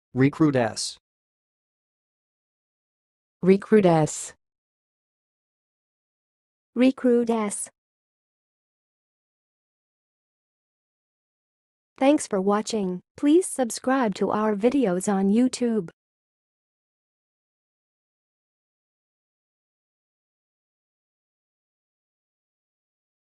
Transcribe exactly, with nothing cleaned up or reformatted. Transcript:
Recrudesce. Recrudesce. Recrudesce. Thanks for watching. Please subscribe to our videos on YouTube.